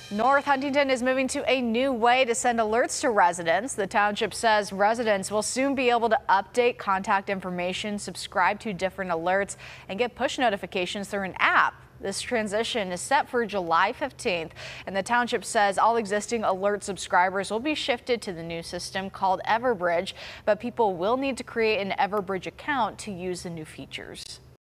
North Huntingdon is moving to a new way to send alerts to residents. The township says residents will soon be able to update contact information, subscribe to different alerts, and get push notifications through an app. This transition is set for July 15th, and the township says all existing alert subscribers will be shifted to the new system called Everbridge, but people will need to create an Everbridge account to use the new features.